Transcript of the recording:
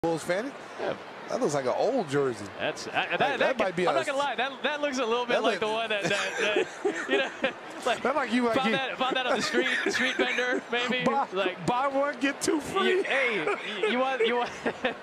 Bulls fan. Yeah. That looks like an old jersey. That might be. I'm not gonna lie. That looks a little bit like the one that you know, like that like you found that on the street vendor maybe. Buy one get two free. Hey, you want